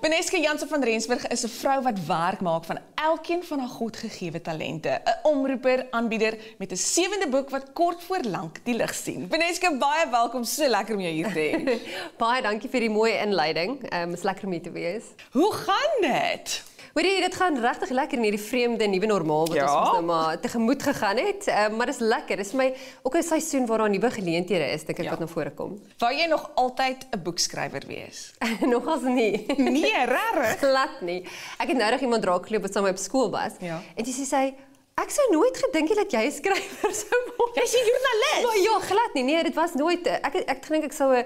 Beneske Jansen van Rensburg is 'n vrou wat werk maak van elkeen van haar godgegewe talente. 'n Omroeper, aanbieder met 'n 7de boek wat kort voor lank die lig sien. Beneske, baie welkom, so lekker om jou hier te hê. Baie dankie vir die mooie inleiding. Is lekker om hier te wees. Hoe gaan dit? Hoorie, dit gaan regtig lekker in hierdie vreemde nuwe normaal wat ons nou maar tegemoet gegaan het. Maar dis lekker. Dis vir my ook 'n seisoen waar daar nuwe geleenthede is, dink ek wat na vore kom. Wou jy nog altyd 'n boekskrywer wees? Nogals nie. Nee, regtig? Glad nie. Ek het nou nog iemand raakgeloop wat saam met my op skool was. Ja. En sy sê ek sou nooit gedink het dat jy 'n skrywer sou word. Jy's 'n joernalis. Maar ja, glad nie. Nee, dit was nooit. Ek dink ek sou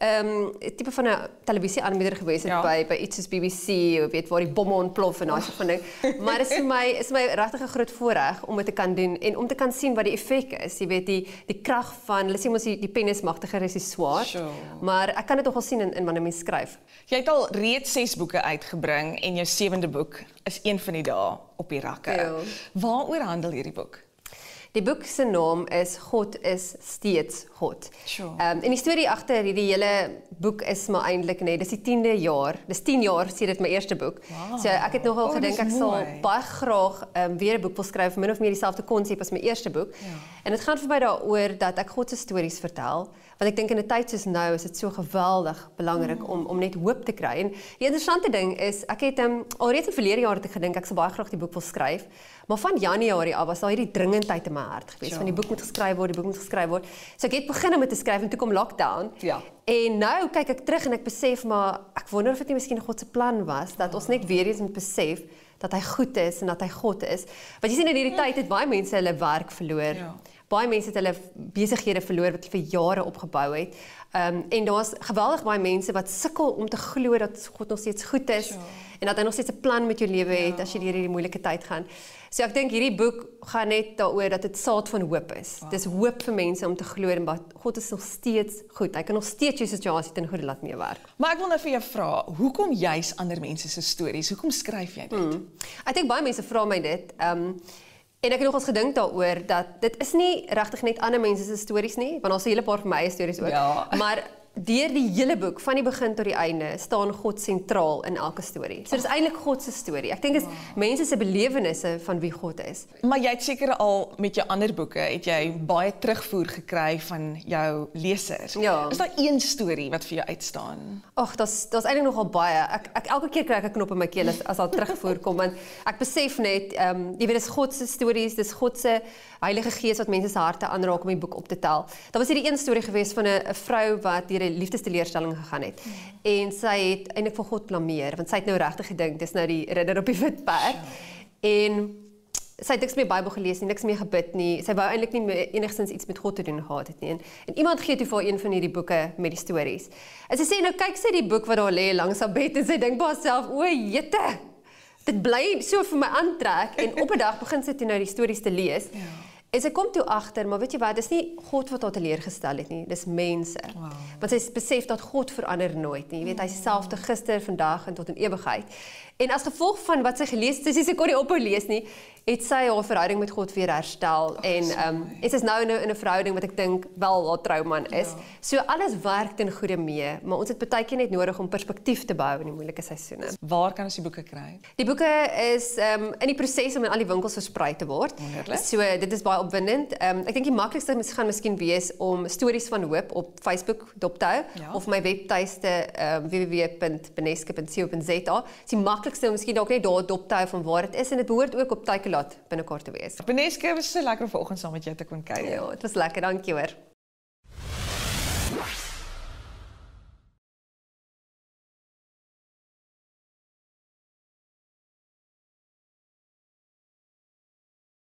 'n tipe van 'n televisieaanbieder gewees het by iets soos BBC, weet waar die bomme ontplof en daai soort van ding. Maar dit is vir my regtig 'n groot voorreg om dit te kan doen en om te kan sien wat die effek is. Jy weet die krag van, hulle sê mos die pen is magtiger as die swaard. Sure. Maar ek kan dit nogal sien in wanneer mens skryf. Jy het al reeds 6 boeke uitgebring en jou 7de boek is een van die dae op die rakke. Ja. Waaroor handel hierdie boek? Die boek se naam is God is steeds God. Sure. En die storie agter hierdie hele boek is maar eintlik net, dis die 10de jaar. Dis 10 jaar sedert my eerste boek. Wow. So ek het nogal gedink ek sal baie graag weer 'n boek wil skryf, min of meer dieselfde konsep as my eerste boek. Ja. En dit gaan vir my daaroor dat ek God se stories vertel, want ek dink in 'n tyd soos nou is dit so geweldig belangrik om net hoop te kry. En die interessante ding is ek het alreeds in verlede jaar het ek gedink ek sal baie graag die boek wil skryf, maar van Januarie af was daar hierdie dringendheid in my hart geweest van die boek moet geskryf word, die boek moet geskryf word. So ek het begin om dit te skryf en toe kom lockdown. Ja. En nou kyk ek terug en ek besef maar ek wonder of dit nie miskien God se plan was dat ons net weer eens moet besef dat hy goed is en dat hy God is. Want jy sien in hierdie tyd het baie mense hulle werk verloor. Ja. Baie mense het hulle besighede verloor wat hulle vir jare opgebou het. En daar's geweldig baie mense wat sukkel om te glo dat God nog steeds goed is en dat hy nog steeds 'n plan met jou lewe het as jy deur hierdie moeilike tyd gaan. So ek dink hierdie boek gaan net daaroor dat dit saad van hoop is. Dis hoop vir mense om te glo en God is nog steeds goed. Hy kan nog steeds jou situasie ten goeie laat meewerk. Maar ek wil nou vir jou vra, hoekom juis ander mense se stories? Hoekom skryf jy dit? Ek dink baie mense vra my dit. En ek het nogals gedink daaroor dat dit is nie regtig net ander mense se stories nie, want daar's 'n hele paar van my eie stories ook. Ja. Maar deur die hele boek, van die begin tot die einde, staan God sentraal in elke storie. So dis eintlik God se storie. Ek dink dit is mense se belewennisse van wie God is. Maar jy het seker al met jou ander boeke, het jy baie terugvoer gekry van jou lesers. Ja. Is daar een storie wat vir jou uitstaan? Ag, daar's eintlik nogal baie. Ek elke keer kry ek 'n knop in my keel as daar terugvoer kom, want ek besef net, jy weet, dis God se stories, dis God se Heilige Gees wat mense se harte aanraak om die boek op te tel. Daar was hierdie een storie geweest van 'n vrou wat deur 'n liefdesteleurstelling gegaan het. En sy het eintlik vir God blameer, want sy het nou regtig gedink dis nou die ridder op die wit perd. En sy het niks meer Bybel gelees nie, niks meer gebid nie. Sy wou eintlik nie enigstens iets met God te doen gehad het nie. En iemand gee toe vir haar een van hierdie boeke met die stories. En sy sê nou kyk sy die boek wat daar lê langs haar bed en sy dink by haarself, o jette. Dit bly so vir my aantrek en op 'n dag begin sy toe nou die stories te lees. Ja. En sy kom toe agter, maar weet jy wat, dis nie God wat haar teleurgestel het nie, dis mense. Wow. Want sy besef dat God verander nooit nie. Jy weet, hy is dieselfde gister, vandag en tot in ewigheid. En as gevolg van wat sy gelees het, sy kon nie ophou lees nie, het sy haar verhouding met God weer herstel. En sy is nou in 'n verhouding wat ek dink wel haar trouman is. Ja. So alles werk ten goeie mee, maar ons het baie keer net nodig om perspektief te behou in die moeilike seisoene. Waar kan ons die boeke kry? Die boeke is in die proses om in al die winkels versprei te word. So dit is baie opwindend. Ek dink die maklikste gaan miskien wees om stories van hoop op Facebook dop te hou, of my webtuiste www.beneske.co.za. Dis die maklikste om miskien dalk net daar dop te hou van waar dit is en dit behoort ook op Takealot binnekort te wees. Beneske, was so lekker vanoggend saam met jou te kon kuier. Ja, dit was lekker, dankie hoor.